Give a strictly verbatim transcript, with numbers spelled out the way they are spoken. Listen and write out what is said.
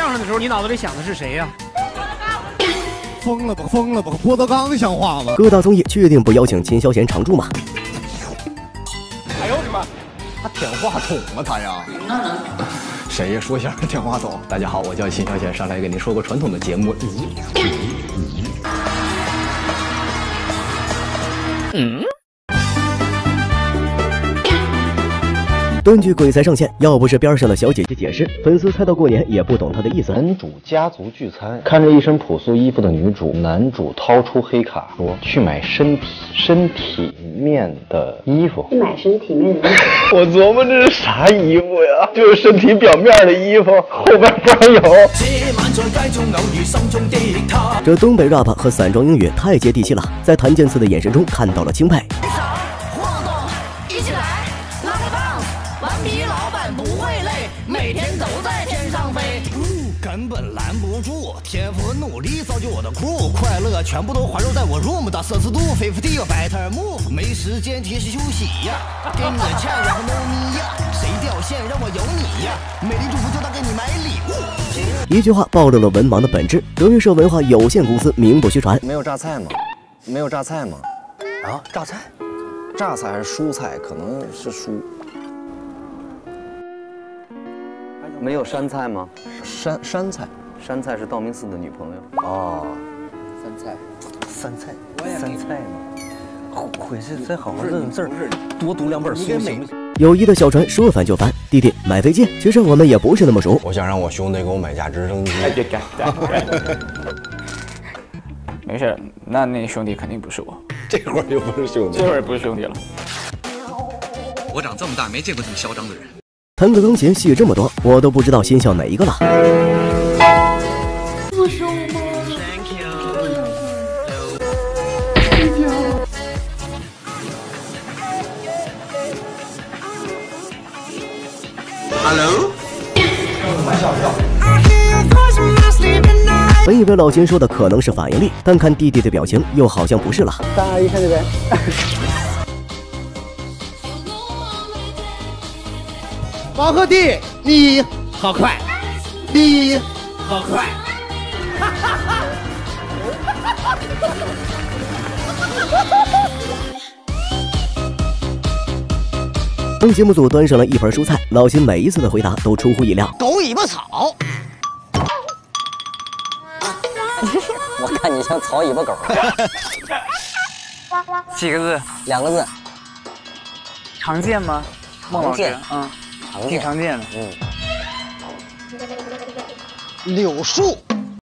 相声的时候，你脑子里想的是谁呀、 啊？疯了吧，疯了吧，郭德纲像话吗？ 各大综艺确定不邀请秦霄贤常驻吗？ 哎呦我的妈！他舔话筒啊他呀？ 那能？ 谁呀？说相声舔话筒？大家好，我叫秦霄贤，上来给您说个传统的节目。 嗯。断句鬼才上线，要不是边上的小姐姐解释，粉丝猜到过年也不懂她的意思。 男主家族聚餐，看着一身朴素衣服的女主，男主掏出黑卡说去买身体身体面的衣服。 去买身体面的衣服。 我琢磨这是啥衣服呀？就是身体表面的衣服，后边不让有。 这东北 rap 和散装英语太接地气了，在谭健次的眼神中看到了钦佩。 每天都在天上飞，根本拦不住，天赋和努力造就我的酷，快乐全部都环绕在我 room 的摄氏度 fifty better move， 没时间及时休息呀，给你的钱然后 no me 呀，谁掉线让我有你呀，美丽祝福就当给你买礼物。 一句话暴露了文盲的本质。德云社文化有限公司名不虚传。 没有榨菜吗？没有榨菜吗？ 啊，榨菜， 榨菜还是蔬菜？可能是蔬。没有山菜吗？山山菜，山菜是道明寺的女朋友。哦， 酸菜，酸菜， 酸菜吗？ 回去再好好认字，多读两本书行不行？ 友谊的小船说翻就翻，弟弟买飞机，其实我们也不是那么熟。 我想让我兄弟给我买架直升机。 哎，别干干干。没事，那那兄弟肯定不是我。 这会儿又不是兄弟， 这会儿不是兄弟了。 我长这么大没见过这么嚣张的人。 弹个钢琴戏这么多，我都不知道心笑哪一个了。 不收吗 ？Thank you。Hello。 本以为老秦说的可能是反应力，但看弟弟的表情又好像不是了。 大阿姨看这边。 王鹤棣，你好快，你好快。 当节目组端上了一盆蔬菜，老秦每一次的回答都出乎意料。 狗尾巴草。 我看你像草尾巴狗。 几个字？ 两个字。 常见吗？孟老师，嗯，挺常见的。 嗯。 柳树。